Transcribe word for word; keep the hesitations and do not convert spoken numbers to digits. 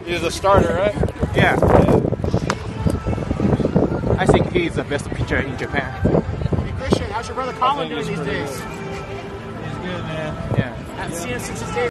He's a starter, right? Yeah. I think he is the best pitcher in Japan. Hey Christian, how's your brother Colin doing these days? He's good, man. Yeah. Haven't seen him since his days.